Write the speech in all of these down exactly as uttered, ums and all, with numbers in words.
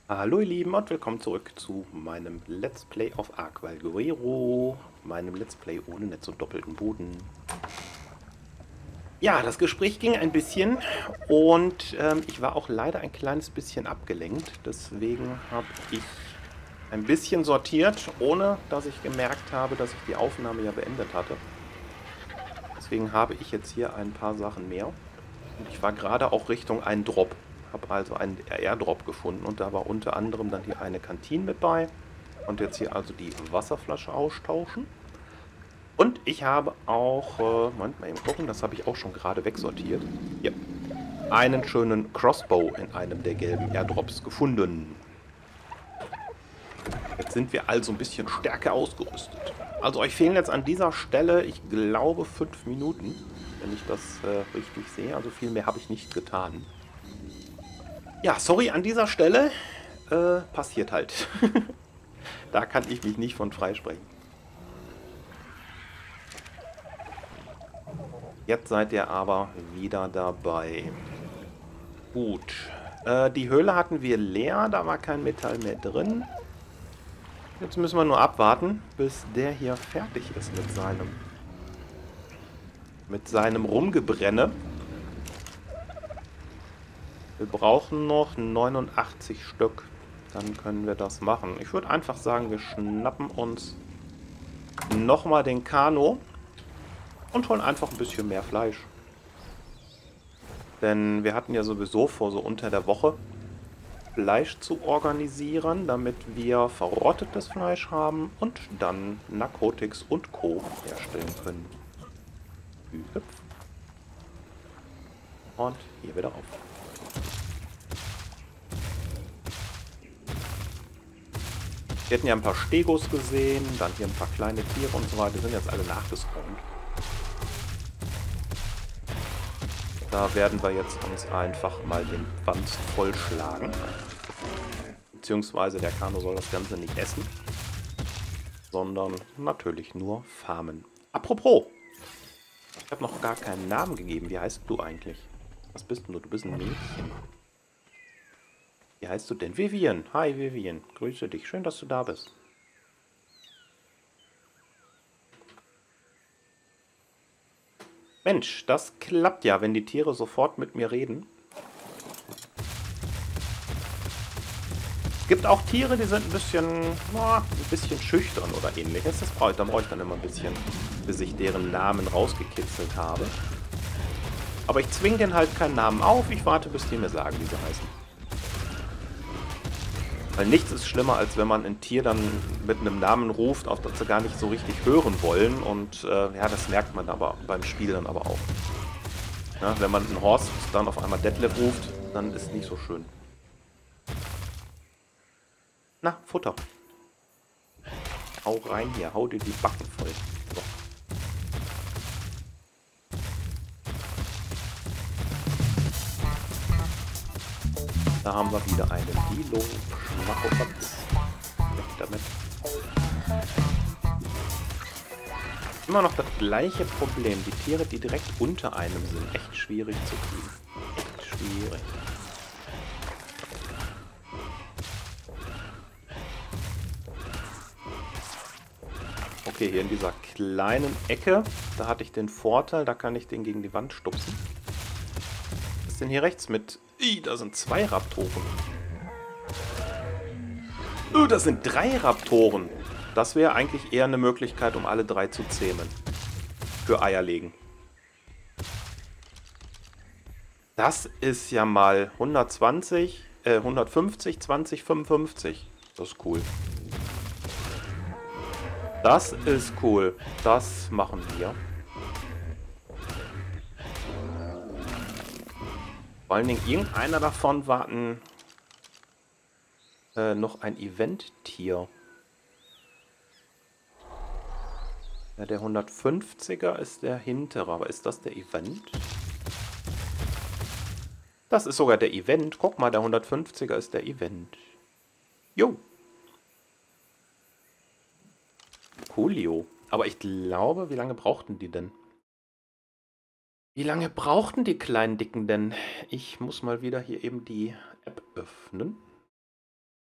Hallo ihr Lieben und willkommen zurück zu meinem Let's Play auf Ark Valguero, meinem Let's Play ohne Netz und doppelten Boden. Ja, das Gespräch ging ein bisschen und ähm, ich war auch leider ein kleines bisschen abgelenkt. Deswegen habe ich ein bisschen sortiert, ohne dass ich gemerkt habe, dass ich die Aufnahme ja beendet hatte. Deswegen habe ich jetzt hier ein paar Sachen mehr. Und ich war gerade auch Richtung einen Drop. Habe also einen Airdrop gefunden und da war unter anderem dann hier eine Kantine mit bei. Und jetzt hier also die Wasserflasche austauschen. Und ich habe auch, äh, Moment mal eben gucken, das habe ich auch schon gerade wegsortiert. Hier, einen schönen Crossbow in einem der gelben Airdrops gefunden. Jetzt sind wir also ein bisschen stärker ausgerüstet. Also euch fehlen jetzt an dieser Stelle, ich glaube, fünf Minuten, wenn ich das äh, richtig sehe. Also viel mehr habe ich nicht getan. Ja, sorry an dieser Stelle. Äh, passiert halt. Da kann ich mich nicht von freisprechen. Jetzt seid ihr aber wieder dabei. Gut. Äh, die Höhle hatten wir leer, da war kein Metall mehr drin. Jetzt müssen wir nur abwarten, bis der hier fertig ist mit seinem, mit seinem Rumgebrenne. Wir brauchen noch neunundachtzig Stück. Dann können wir das machen. Ich würde einfach sagen, wir schnappen uns nochmal den Kano und holen einfach ein bisschen mehr Fleisch. Denn wir hatten ja sowieso vor, so unter der Woche Fleisch zu organisieren, damit wir verrottetes Fleisch haben und dann Narkotics und Co. herstellen können. Hüpf. Und hier wieder auf. Wir hatten ja ein paar Stegos gesehen, dann hier ein paar kleine Tiere und so weiter. Die sind jetzt alle nachgespawnt. Da werden wir jetzt uns einfach mal den Wanst vollschlagen. Beziehungsweise der Kano soll das Ganze nicht essen, sondern natürlich nur farmen. Apropos, ich habe noch gar keinen Namen gegeben. Wie heißt du eigentlich? Was bist denn du? Du bist ein Mädchen. Wie heißt du denn? Vivian. Hi Vivian. Grüße dich. Schön, dass du da bist. Mensch, das klappt ja, wenn die Tiere sofort mit mir reden. Es gibt auch Tiere, die sind ein bisschen, na, ein bisschen schüchtern oder ähnliches. Das brauche ich, da brauche ich dann immer ein bisschen, bis ich deren Namen rausgekitzelt habe. Aber ich zwinge denen halt keinen Namen auf. Ich warte, bis die mir sagen, wie sie heißen. Weil nichts ist schlimmer, als wenn man ein Tier dann mit einem Namen ruft, auf das sie gar nicht so richtig hören wollen. Und äh, ja, das merkt man aber beim Spiel dann aber auch. Ja, wenn man einen Horst dann auf einmal Detlef ruft, dann ist nicht so schön. Na, Futter. Hau rein hier, hau dir die Backen voll. So. Da haben wir wieder einen Dilo. Schmackofatz. Weg damit. Immer noch das gleiche Problem. Die Tiere, die direkt unter einem sind. Echt schwierig zu kriegen. Echt schwierig. Okay, hier in dieser kleinen Ecke, da hatte ich den Vorteil, da kann ich den gegen die Wand stupsen. Was ist denn hier rechts mit... Ih, da sind zwei Raptoren. Oh, das sind drei Raptoren. Das wäre eigentlich eher eine Möglichkeit, um alle drei zu zähmen. Für Eierlegen. Das ist ja mal hundertzwanzig, äh, hundertfünfzig, zwanzig, fünfundfünfzig. Das ist cool. Das ist cool. Das machen wir. Vor allen Dingen, irgendeiner davon war ein, äh, noch ein Event-Tier. Ja, der hundertfünfziger ist der hintere, aber ist das der Event? Das ist sogar der Event. Guck mal, der hundertfünfziger ist der Event. Jo. Coolio. Aber ich glaube, wie lange brauchten die denn? Wie lange brauchten die kleinen Dicken denn? Ich muss mal wieder hier eben die App öffnen.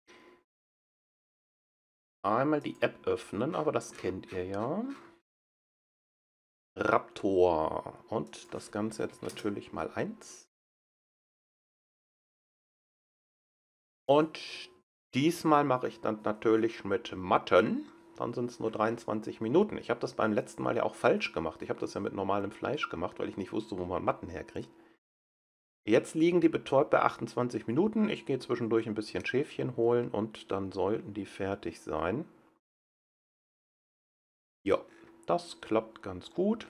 Einmal die App öffnen, aber das kennt ihr ja. Raptor. Und das Ganze jetzt natürlich mal eins. Und diesmal mache ich dann natürlich mit Matten. Dann sind es nur dreiundzwanzig Minuten. Ich habe das beim letzten Mal ja auch falsch gemacht. Ich habe das ja mit normalem Fleisch gemacht, weil ich nicht wusste, wo man Matten herkriegt. Jetzt liegen die betäubt bei achtundzwanzig Minuten. Ich gehe zwischendurch ein bisschen Schäfchen holen und dann sollten die fertig sein. Ja, das klappt ganz gut.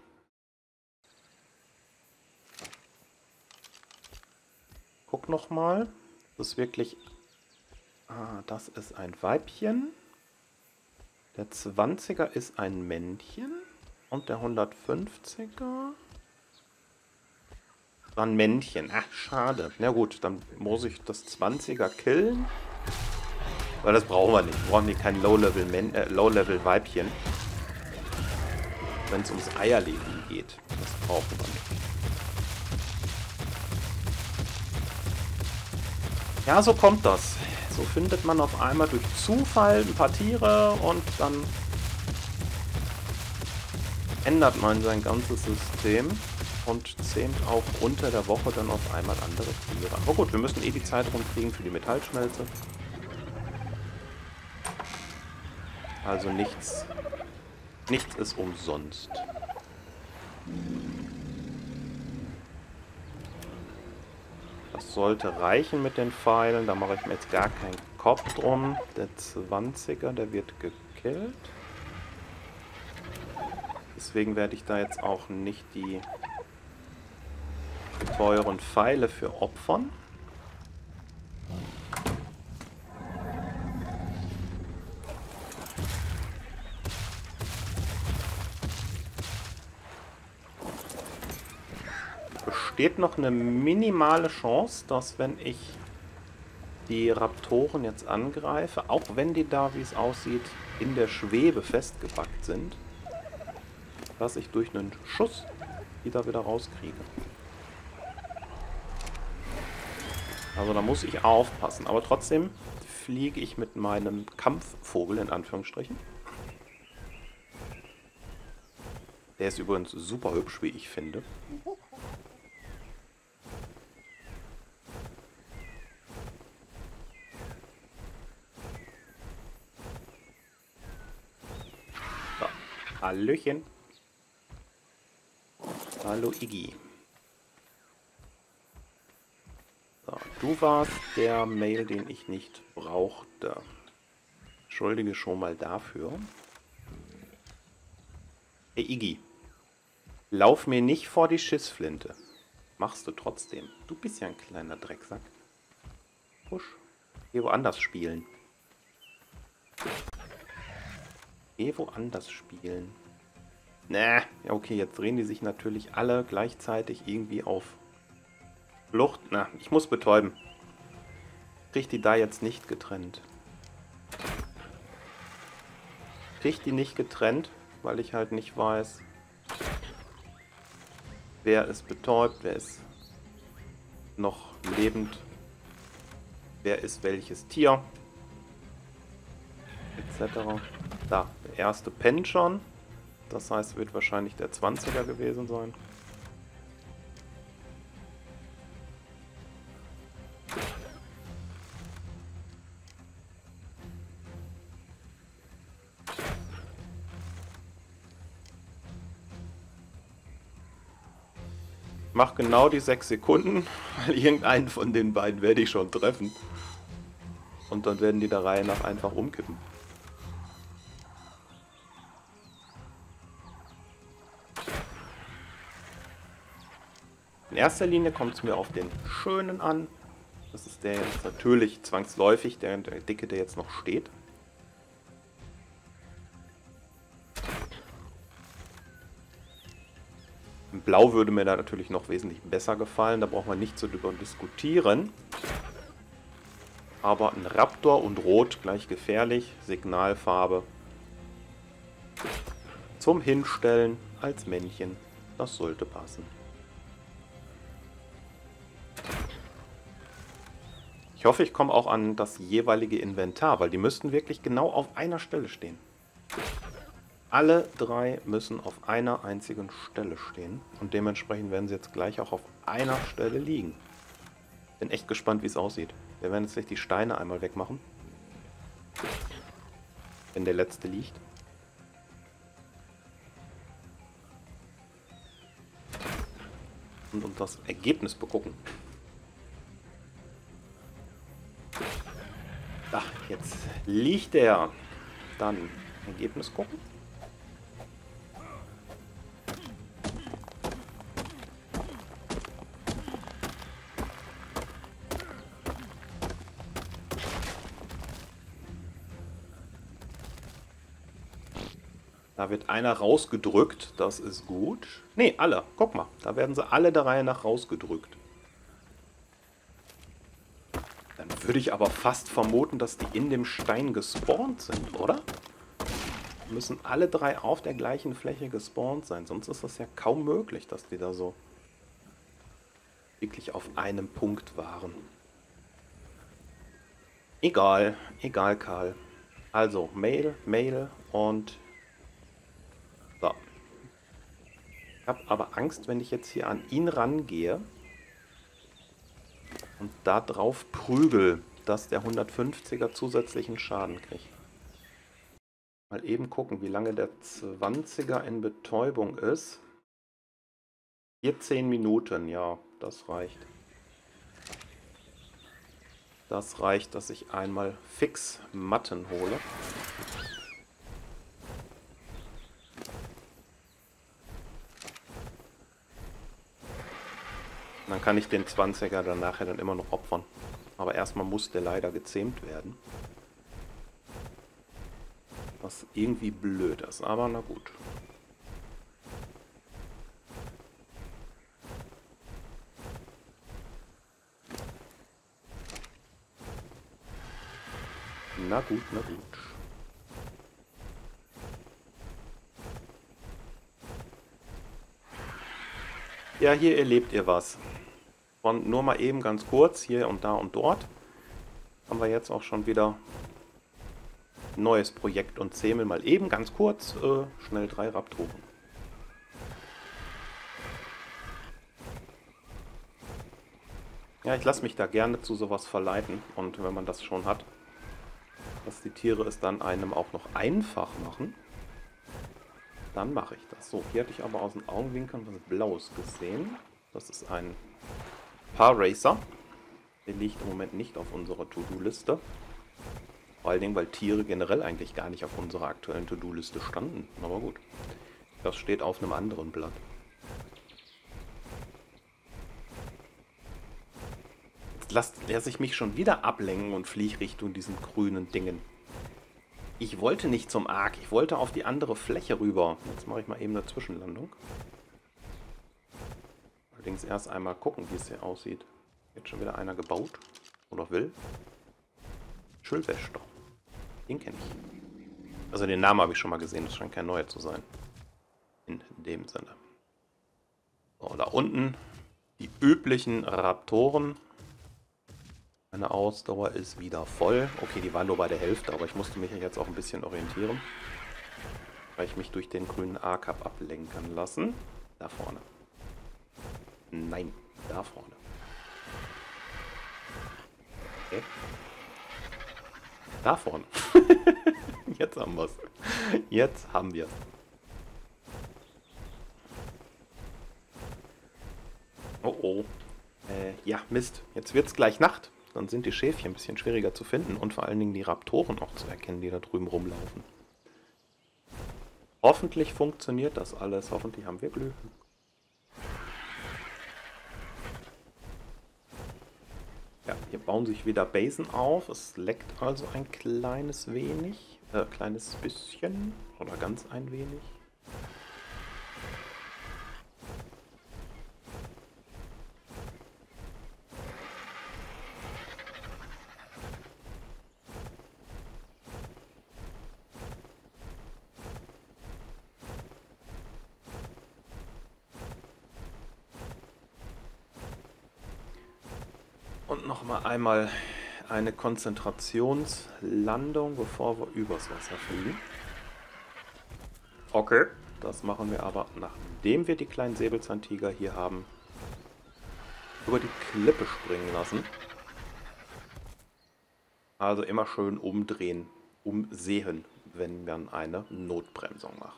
Guck nochmal. Das ist wirklich... Ah, das ist ein Weibchen. Der zwanziger ist ein Männchen. Und der hundertfünfziger... war ein Männchen. Ach, schade. Na gut, dann muss ich das zwanziger killen. Weil das brauchen wir nicht. Wir brauchen hier kein Low-Level äh, Low-Level-Weibchen. Wenn es ums Eierlegen geht. Das brauchen wir nicht. Ja, so kommt das. So findet man auf einmal durch Zufall ein paar Tiere und dann ändert man sein ganzes System und zähmt auch unter der Woche dann auf einmal andere Tiere. Aber gut, wir müssen eh die Zeit rumkriegen für die Metallschmelze. Also nichts, nichts ist umsonst. Das sollte reichen mit den Pfeilen, da mache ich mir jetzt gar keinen Kopf drum. Der zwanziger, der wird gekillt. Deswegen werde ich da jetzt auch nicht die teuren Pfeile für opfern. Besteht noch eine minimale Chance, dass wenn ich die Raptoren jetzt angreife, auch wenn die da, wie es aussieht, in der Schwebe festgepackt sind, dass ich durch einen Schuss die da wieder rauskriege. Also da muss ich aufpassen. Aber trotzdem fliege ich mit meinem Kampfvogel in Anführungsstrichen. Der ist übrigens super hübsch, wie ich finde. So. Hallöchen. Hallo Iggy. So, du warst der Mail, den ich nicht brauchte. Entschuldige schon mal dafür. Hey Iggy, lauf mir nicht vor die Schissflinte. Machst du trotzdem. Du bist ja ein kleiner Drecksack. Push. Geh woanders spielen. Geh woanders spielen. Na, ja okay, jetzt drehen die sich natürlich alle gleichzeitig irgendwie auf Flucht. Na, ich muss betäuben. Krieg die da jetzt nicht getrennt. Krieg die nicht getrennt, weil ich halt nicht weiß, wer ist betäubt, wer ist noch lebend, wer ist welches Tier, et cetera. Da, der erste pennt schon. Das heißt, wird wahrscheinlich der zwanziger gewesen sein. Mach genau die sechs Sekunden, weil irgendeinen von den beiden werde ich schon treffen. Und dann werden die der Reihe nach einfach umkippen. In erster Linie kommt es mir auf den Schönen an. Das ist der jetzt natürlich zwangsläufig, der, der Dicke, der jetzt noch steht. Blau würde mir da natürlich noch wesentlich besser gefallen, da braucht man nicht so drüber diskutieren. Aber ein Raptor und Rot gleich gefährlich, Signalfarbe. Zum Hinstellen als Männchen, das sollte passen. Ich Ich hoffe, ich komme auch an das jeweilige Inventar, weil die müssten wirklich genau auf einer Stelle stehen. Alle drei müssen auf einer einzigen Stelle stehen. Und dementsprechend werden sie jetzt gleich auch auf einer Stelle liegen. Bin echt gespannt, wie es aussieht. Wir werden jetzt gleich die Steine einmal wegmachen. Wenn der letzte liegt. Und uns das Ergebnis begucken. Da, jetzt liegt er. Dann Ergebnis gucken. Da wird einer rausgedrückt, das ist gut. Ne, alle, guck mal, da werden sie alle der Reihe nach rausgedrückt. Dann würde ich aber fast vermuten, dass die in dem Stein gespawnt sind, oder? Müssen alle drei auf der gleichen Fläche gespawnt sein, sonst ist das ja kaum möglich, dass die da so wirklich auf einem Punkt waren. Egal, egal, Karl. Also, Mail, Mail und... So. Ich habe aber Angst, wenn ich jetzt hier an ihn rangehe und da drauf prügel, dass der hundertfünfziger zusätzlichen Schaden kriegt. Mal eben gucken, wie lange der zwanziger in Betäubung ist. vierzehn Minuten, ja, das reicht. Das reicht, dass ich einmal fix Matten hole. Dann kann ich den zwanziger dann nachher dann immer noch opfern. Aber erstmal muss der leider gezähmt werden. Was irgendwie blöd ist, aber na gut. Na gut, na gut. Ja, hier erlebt ihr was. Und nur mal eben ganz kurz, hier und da und dort, haben wir jetzt auch schon wieder ein neues Projekt und zähmen mal eben ganz kurz äh, schnell drei Raptoren. Ja, ich lasse mich da gerne zu sowas verleiten und wenn man das schon hat, dass die Tiere es dann einem auch noch einfach machen, dann mache ich das. So, hier hatte ich aber aus den Augenwinkeln was Blaues gesehen. Das ist ein Paar-Racer. Der liegt im Moment nicht auf unserer To-Do-Liste. Vor allen Dingen, weil Tiere generell eigentlich gar nicht auf unserer aktuellen To-Do-Liste standen. Aber gut, das steht auf einem anderen Blatt. Jetzt lasse lass ich mich schon wieder ablenken und fliege Richtung diesen grünen Dingen. Ich wollte nicht zum Ark, ich wollte auf die andere Fläche rüber. Jetzt mache ich mal eben eine Zwischenlandung. Allerdings erst einmal gucken, wie es hier aussieht. Jetzt schon wieder einer gebaut. Oder will. Schulwester. Den kenne ich. Also den Namen habe ich schon mal gesehen, das scheint kein neuer zu sein. In dem Sinne. So, da unten die üblichen Raptoren. Meine Ausdauer ist wieder voll. Okay, die war nur bei der Hälfte, aber ich musste mich jetzt auch ein bisschen orientieren. Weil ich mich durch den grünen Ark habe ablenken lassen. Da vorne. Nein, da vorne. Okay. Da vorne. Jetzt haben wir es. Jetzt haben wir es. Oh oh. Äh, ja, Mist. Jetzt wird es gleich Nacht. Dann sind die Schäfchen ein bisschen schwieriger zu finden und vor allen Dingen die Raptoren auch zu erkennen, die da drüben rumlaufen. Hoffentlich funktioniert das alles. Hoffentlich haben wir Glück. Ja, hier bauen sich wieder Basen auf. Es leckt also ein kleines wenig. Äh, kleines bisschen. Oder ganz ein wenig. Und noch mal einmal eine Konzentrationslandung, bevor wir übers Wasser fliegen. Okay. Das machen wir aber, nachdem wir die kleinen Säbelzahntiger hier haben, über die Klippe springen lassen. Also immer schön umdrehen, umsehen, wenn man eine Notbremsung macht.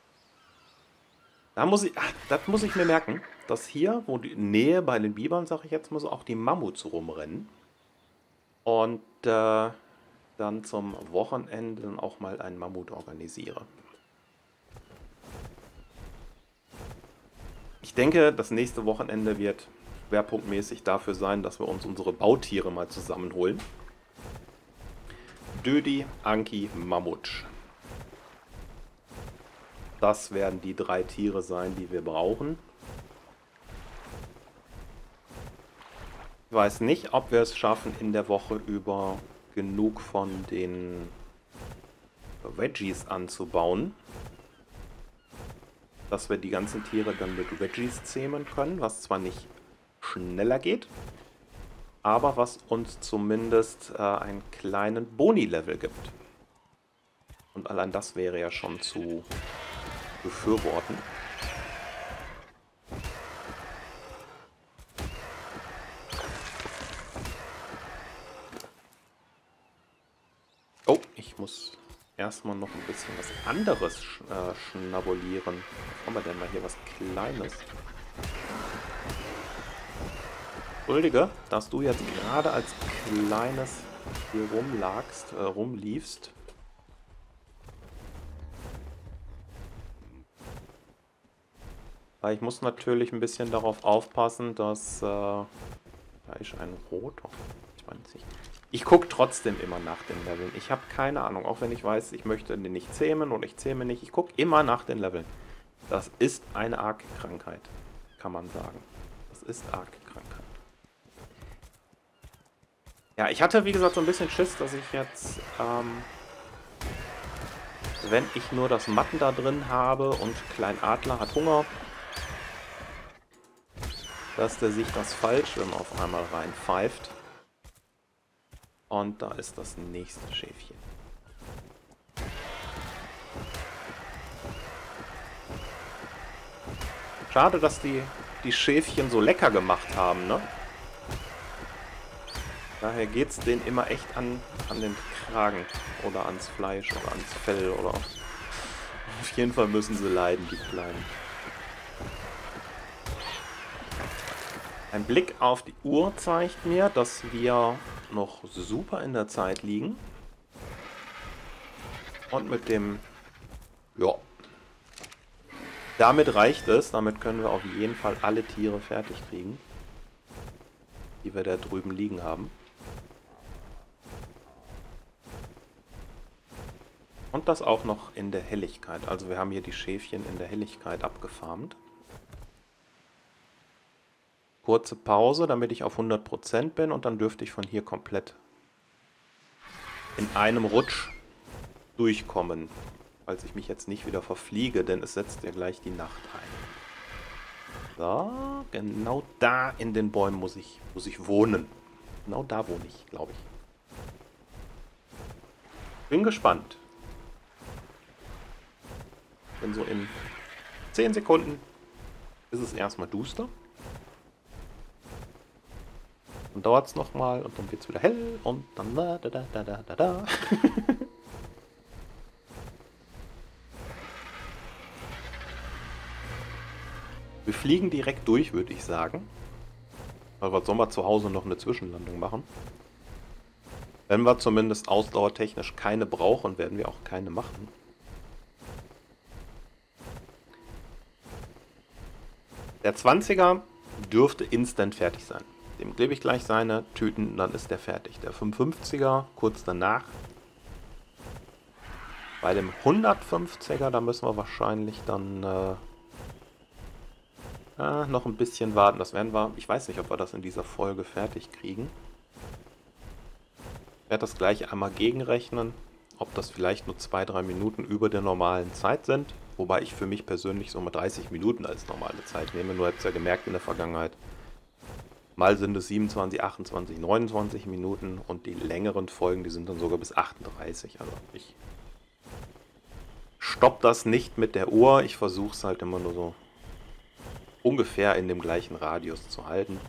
Da muss ich, ach, das muss ich mir merken, dass hier, wo die Nähe bei den Bibern, sage ich jetzt mal so, auch die Mammuts rumrennen. Und äh, dann zum Wochenende dann auch mal einen Mammut organisiere. Ich denke, das nächste Wochenende wird schwerpunktmäßig dafür sein, dass wir uns unsere Bautiere mal zusammenholen. Dödi, Anki, Mammut. Das werden die drei Tiere sein, die wir brauchen. Ich weiß nicht, ob wir es schaffen, in der Woche über genug von den Veggies anzubauen, dass wir die ganzen Tiere dann mit Veggies zähmen können, was zwar nicht schneller geht, aber was uns zumindest äh, einen kleinen Boni-Level gibt. Und allein das wäre ja schon zu befürworten. Oh, ich muss erstmal noch ein bisschen was anderes sch äh, schnabulieren. Was haben wir denn mal hier? Was Kleines. Entschuldige, dass du jetzt gerade als Kleines hier rumlagst, äh, rumliefst. Ich muss natürlich ein bisschen darauf aufpassen, dass... Äh, da ist ein Rot. Ich weiß nicht. Ich gucke trotzdem immer nach den Leveln. Ich habe keine Ahnung, auch wenn ich weiß, ich möchte den nicht zähmen und ich zähme nicht. Ich gucke immer nach den Leveln. Das ist eine arge Krankheit, kann man sagen. Das ist arge Krankheit. Ja, ich hatte, wie gesagt, so ein bisschen Schiss, dass ich jetzt, ähm, wenn ich nur das Matten da drin habe und Klein Adler hat Hunger, dass der sich das Fallschirm auf einmal reinpfeift. Und da ist das nächste Schäfchen. Schade, dass die, die Schäfchen so lecker gemacht haben, ne? Daher geht es denen immer echt an, an den Kragen oder ans Fleisch oder ans Fell oder... Auf jeden Fall müssen sie leiden, die Kleinen. Ein Blick auf die Uhr zeigt mir, dass wir noch super in der Zeit liegen. Und mit dem... Ja. Damit reicht es. Damit können wir auf jeden Fall alle Tiere fertig kriegen, die wir da drüben liegen haben. Und das auch noch in der Helligkeit. Also wir haben hier die Schäfchen in der Helligkeit abgefarmt. Kurze Pause, damit ich auf hundert Prozent bin und dann dürfte ich von hier komplett in einem Rutsch durchkommen. Falls ich mich jetzt nicht wieder verfliege, denn es setzt ja gleich die Nacht ein. So, genau da in den Bäumen muss ich, muss ich wohnen. Genau da wohne ich, glaube ich. Bin gespannt. Denn so in zehn Sekunden ist es erstmal duster. Dann dauert es nochmal und dann wird es wieder hell und dann da da da da da da. Wir fliegen direkt durch, würde ich sagen. Weil was sollen wir zu Hause noch eine Zwischenlandung machen? Wenn wir zumindest ausdauertechnisch keine brauchen, werden wir auch keine machen. Der zwanziger dürfte instant fertig sein. Dem klebe ich gleich seine Tüten, dann ist der fertig. Der fünfundfünfziger kurz danach. Bei dem hundertfünfziger, da müssen wir wahrscheinlich dann äh, äh, noch ein bisschen warten. Das werden wir, ich weiß nicht, ob wir das in dieser Folge fertig kriegen. Ich werde das gleich einmal gegenrechnen, ob das vielleicht nur zwei, drei Minuten über der normalen Zeit sind. Wobei ich für mich persönlich so mal dreißig Minuten als normale Zeit nehme. Nur habt ihr ja gemerkt in der Vergangenheit, Mal sind es siebenundzwanzig, achtundzwanzig, neunundzwanzig Minuten und die längeren Folgen, die sind dann sogar bis achtunddreißig. Also ich stopp das nicht mit der Uhr. Ich versuche es halt immer nur so ungefähr in dem gleichen Radius zu halten.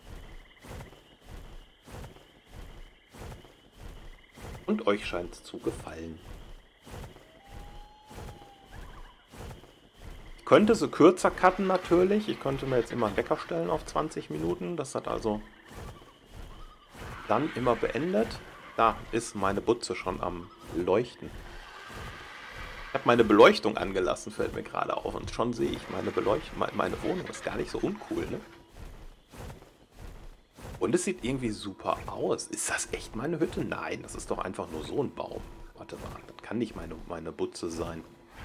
Und euch scheint es zu gefallen. Ich könnte sie kürzer cutten natürlich. Ich könnte mir jetzt immer einen Wecker stellen auf zwanzig Minuten. Das hat also dann immer beendet. Da ist meine Butze schon am Leuchten. Ich habe meine Beleuchtung angelassen, fällt mir gerade auf. Und schon sehe ich, meine Beleuchtung, meine Wohnung ist gar nicht so uncool, ne? Und es sieht irgendwie super aus. Ist das echt meine Hütte? Nein, das ist doch einfach nur so ein Baum. Warte mal, das kann nicht meine, meine Butze sein.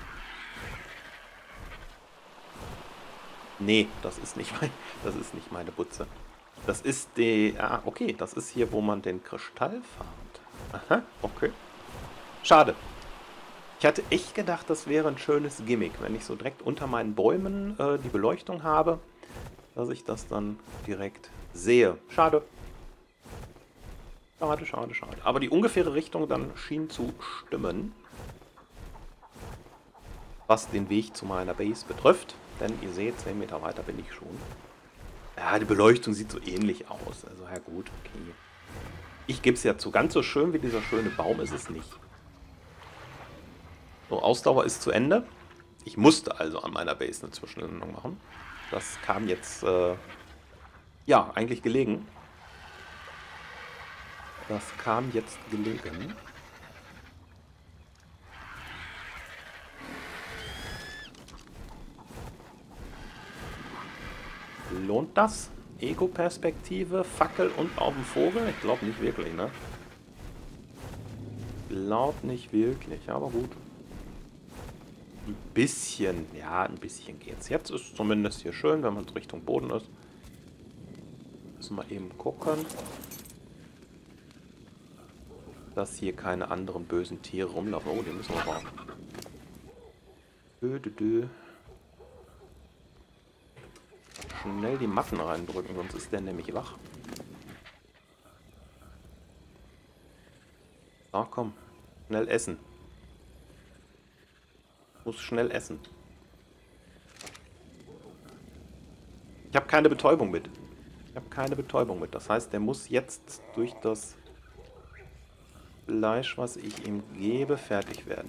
Nee, das ist nicht mein, das ist nicht meine Butze. Das ist die... Ah, okay, das ist hier, wo man den Kristall farmt. Aha, okay. Schade. Ich hatte echt gedacht, das wäre ein schönes Gimmick, wenn ich so direkt unter meinen Bäumen äh, die Beleuchtung habe, dass ich das dann direkt sehe. Schade. Schade, schade, schade. Aber die ungefähre Richtung dann schien zu stimmen, was den Weg zu meiner Base betrifft. Denn ihr seht, zehn Meter weiter bin ich schon. Ja, die Beleuchtung sieht so ähnlich aus. Also, ja gut, okay. Ich gebe es ja zu. Ganz so schön wie dieser schöne Baum ist es nicht. So, Ausdauer ist zu Ende. Ich musste also an meiner Base eine Zwischenlandung machen. Das kam jetzt, äh, ja, eigentlich gelegen. Das kam jetzt gelegen. Lohnt das? Ego-Perspektive, Fackel und auf dem Vogel? Ich glaube nicht wirklich, ne? Glaub nicht wirklich, aber gut. Ein bisschen, ja, ein bisschen geht's. Jetzt ist zumindest hier schön, wenn man Richtung Boden ist. Müssen wir eben gucken, dass hier keine anderen bösen Tiere rumlaufen. Oh, die müssen wir mal. Dö, dö, dö. Schnell die Matten reindrücken, sonst ist der nämlich wach. So, komm. Schnell essen. Muss schnell essen. Ich habe keine Betäubung mit. Ich habe keine Betäubung mit. Das heißt, der muss jetzt durch das Fleisch, was ich ihm gebe, fertig werden.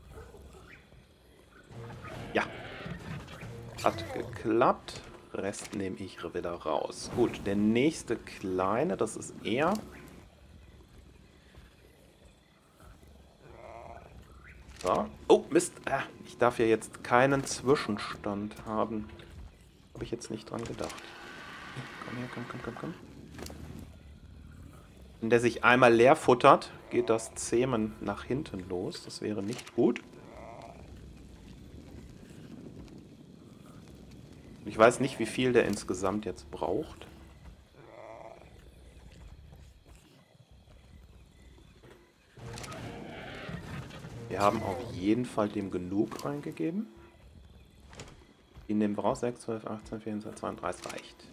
Ja. Hat geklappt. Rest nehme ich wieder raus. Gut, der nächste kleine, das ist er. So. Oh, Mist. Ah, ich darf ja jetzt keinen Zwischenstand haben. Habe ich jetzt nicht dran gedacht. Komm her, komm, komm, komm, komm. Wenn der sich einmal leer futtert, geht das Zähmen nach hinten los. Das wäre nicht gut. Ich weiß nicht, wie viel der insgesamt jetzt braucht. Wir haben auf jeden Fall dem genug reingegeben. Die nehmen wir raus. sechs, zwölf, achtzehn, vierundzwanzig, zweiunddreißig reicht.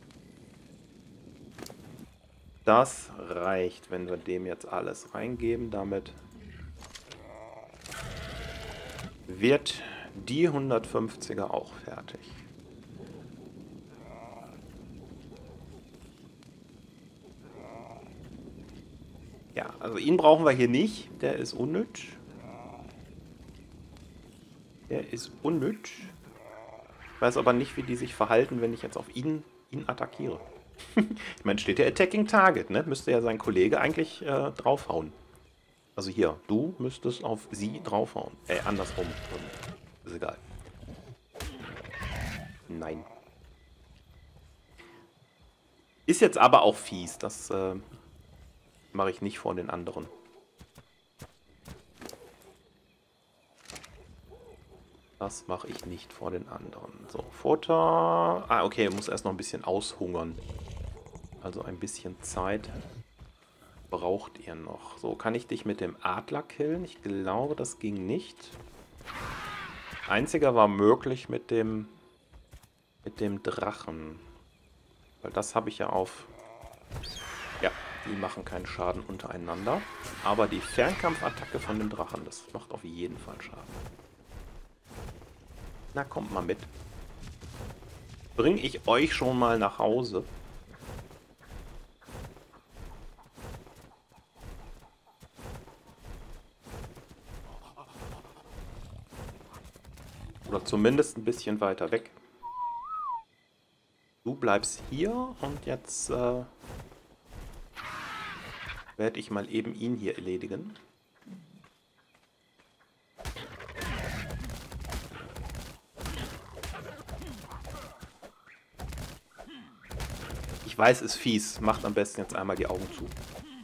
Das reicht, wenn wir dem jetzt alles reingeben. Damit wird die hundertfünfziger auch fertig. Ja, also ihn brauchen wir hier nicht. Der ist unnütz. Der ist unnütz. Ich weiß aber nicht, wie die sich verhalten, wenn ich jetzt auf ihn, ihn attackiere. Ich meine, steht ja Attacking Target, ne? Müsste ja sein Kollege eigentlich äh, draufhauen. Also hier, du müsstest auf sie draufhauen. Äh, andersrum. Ist egal. Nein. Ist jetzt aber auch fies. Das äh, mache ich nicht vor den anderen. Das mache ich nicht vor den anderen. So, Futter. Ah, okay, muss erst noch ein bisschen aushungern. Also ein bisschen Zeit braucht ihr noch. So, kann ich dich mit dem Adler killen? Ich glaube, das ging nicht. Einziger war möglich mit dem mit dem Drachen. Weil das habe ich ja auf... Ja, die machen keinen Schaden untereinander. Aber die Fernkampfattacke von dem Drachen, das macht auf jeden Fall Schaden. Na, kommt mal mit. Bring ich euch schon mal nach Hause. Oder zumindest ein bisschen weiter weg. Du bleibst hier und jetzt äh, werde ich mal eben ihn hier erledigen. Ich weiß, ist fies. Macht am besten jetzt einmal die Augen zu.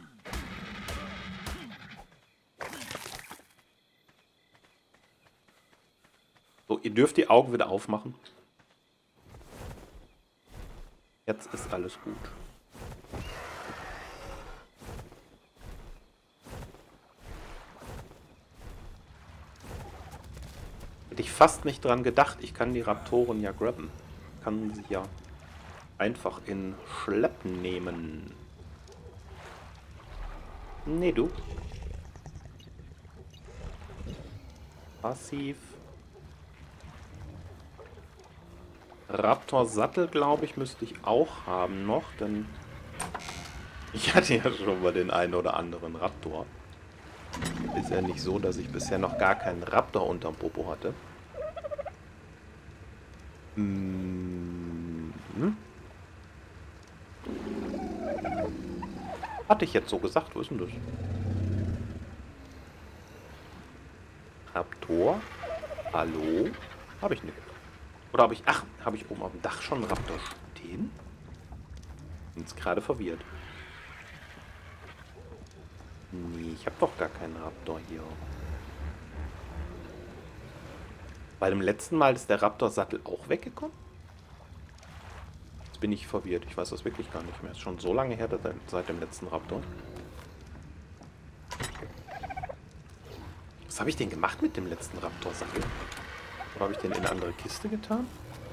So, ihr dürft die Augen wieder aufmachen. Jetzt ist alles gut. Hätte ich fast nicht dran gedacht. Ich kann die Raptoren ja grabben. Kann sie ja einfach in Schleppen nehmen. Nee, du. Passiv. Raptor-Sattel, glaube ich, müsste ich auch haben noch, denn ich hatte ja schon mal den einen oder anderen Raptor. Ist ja nicht so, dass ich bisher noch gar keinen Raptor unterm Popo hatte. Hm. Hatte ich jetzt so gesagt? Wo ist denn das? Raptor? Hallo? Habe ich nicht. Oder habe ich... Ach, habe ich oben auf dem Dach schon einen Raptor stehen? Bin jetzt gerade verwirrt. Nee, ich habe doch gar keinen Raptor hier. Bei dem letzten Mal ist der Raptor-Sattel auch weggekommen? Jetzt bin ich verwirrt. Ich weiß das wirklich gar nicht mehr. Ist schon so lange her seit dem letzten Raptor. Was habe ich denn gemacht mit dem letzten Raptor-Sattel? Oder habe ich den in eine andere Kiste getan?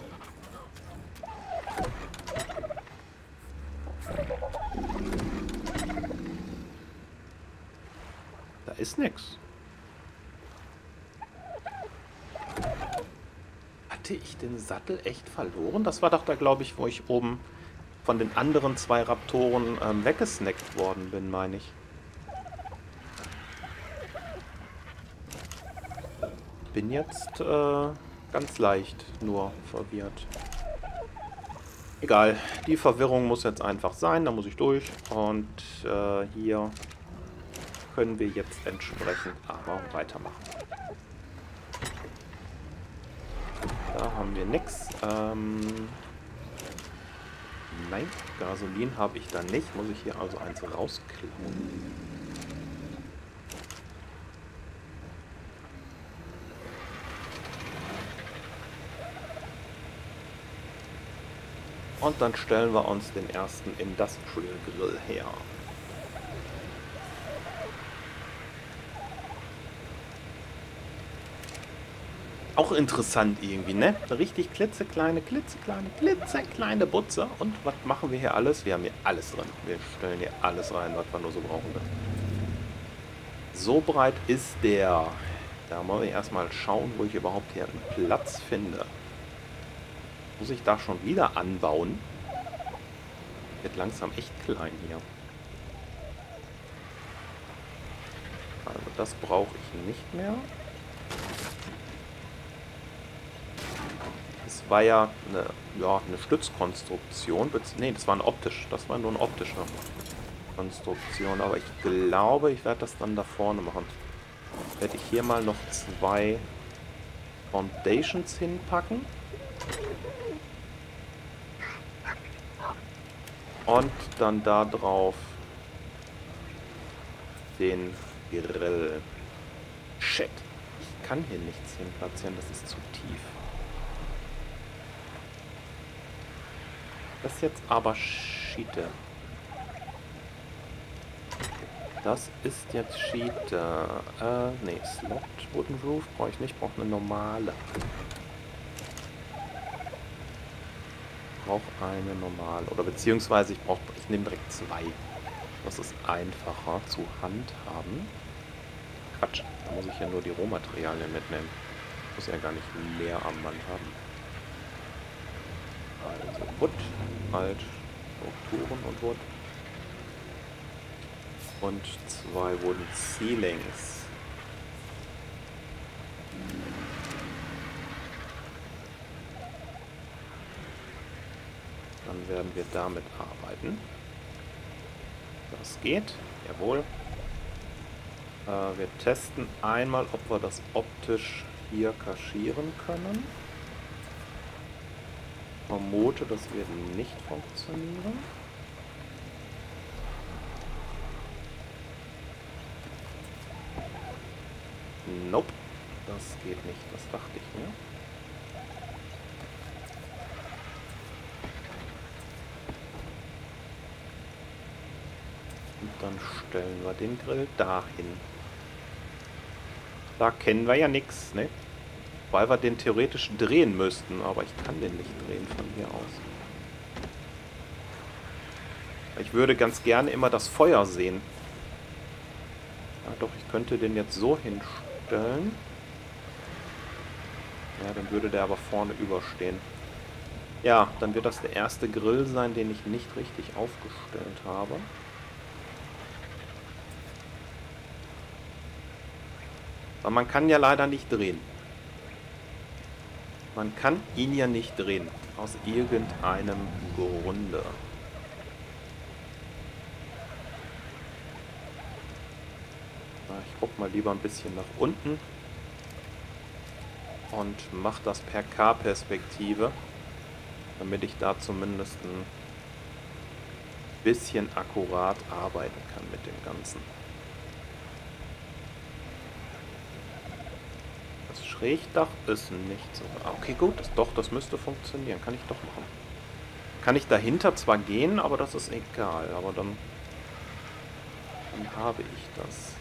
Da ist nichts. Hatte ich den Sattel echt verloren? Das war doch da, glaube ich, wo ich oben von den anderen zwei Raptoren ähm, weggesnackt worden bin, meine ich. Bin jetzt äh, ganz leicht nur verwirrt. Egal, die Verwirrung muss jetzt einfach sein, da muss ich durch. Und äh, hier können wir jetzt entsprechend aber weitermachen. Da haben wir nichts. Ähm, nein, Gasolin habe ich da nicht. Muss ich hier also eins rausklauen. Und dann stellen wir uns den ersten Industrial Grill her. Auch interessant irgendwie, ne? Eine richtig klitzekleine, klitzekleine, klitzekleine Butze. Und was machen wir hier alles? Wir haben hier alles drin. Wir stellen hier alles rein, was wir nur so brauchen. So breit ist der. Da muss ich erstmal schauen, wo ich überhaupt hier einen Platz finde. Muss ich da schon wieder anbauen? Wird langsam echt klein hier. Also das brauche ich nicht mehr. Das war ja eine, ja, eine Stützkonstruktion. Ne, das war ein optisch. Das war nur eine optische Konstruktion. Aber ich glaube, ich werde das dann da vorne machen. Werde ich hier mal noch zwei Foundations hinpacken. Und dann da drauf den Grill. Shit. Ich kann hier nichts hin platzieren, das ist zu tief. Das ist jetzt aber Schiete. Das ist jetzt Schiete. Äh, nee, Slot Wooden Roof brauche ich nicht, brauche eine normale. brauche eine normale. Oder beziehungsweise ich brauche, ich nehme direkt zwei. Das ist einfacher zu handhaben. Quatsch, da muss ich ja nur die Rohmaterialien mitnehmen. Ich muss ja gar nicht mehr am Mann haben. Also Wood, halt, Strukturen und Wood. Und zwei Wooden Ceilings. Dann werden wir damit arbeiten. Das geht, jawohl. Äh, wir testen einmal, ob wir das optisch hier kaschieren können. Ich vermute, das wird nicht funktionieren. Nope, das geht nicht, das dachte ich mir. Und dann stellen wir den Grill dahin. Da kennen wir ja nichts, ne? Weil wir den theoretisch drehen müssten, aber ich kann den nicht drehen von hier aus. Ich würde ganz gerne immer das Feuer sehen. Ja, doch, ich könnte den jetzt so hinstellen. Ja, dann würde der aber vorne überstehen. Ja, dann wird das der erste Grill sein, den ich nicht richtig aufgestellt habe. Aber man kann ja leider nicht drehen. Man kann ihn ja nicht drehen. Aus irgendeinem Grunde. Ich guck mal lieber ein bisschen nach unten. Und mache das per K-Perspektive. Damit ich da zumindest ein bisschen akkurat arbeiten kann mit dem Ganzen. Das Schrägdach ist nicht so... Okay, gut, das, doch, das müsste funktionieren. Kann ich doch machen. Kann ich dahinter zwar gehen, aber das ist egal. Aber dann, dann habe ich das.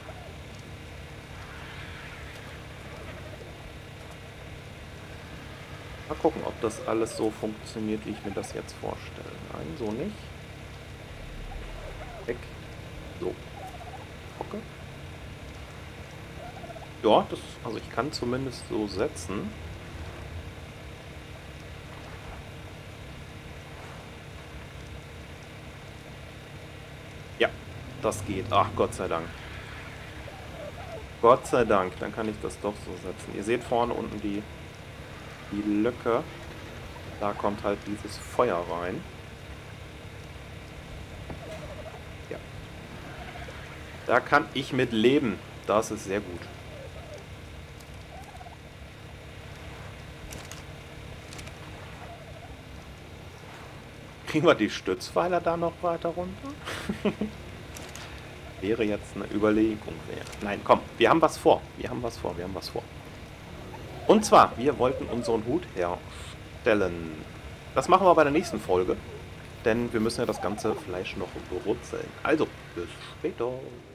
Mal gucken, ob das alles so funktioniert, wie ich mir das jetzt vorstelle. Nein, so nicht. Weg. So. Okay. Ja, das, also ich kann zumindest so setzen. Ja, das geht. Ach, Gott sei Dank. Gott sei Dank, dann kann ich das doch so setzen. Ihr seht vorne unten die, die Lücke. Da kommt halt dieses Feuer rein. Ja. Da kann ich mit leben. Das ist sehr gut. Kriegen wir die Stützpfeiler da noch weiter runter? Wäre jetzt eine Überlegung wert. Nein, komm, wir haben was vor. Wir haben was vor, wir haben was vor. Und zwar, wir wollten unseren Hut herstellen. Das machen wir bei der nächsten Folge. Denn wir müssen ja das ganze Fleisch noch brutzeln. Also, bis später.